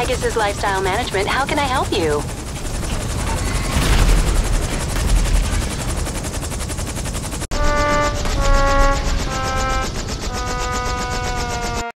Pegasus Lifestyle Management. How can I help you?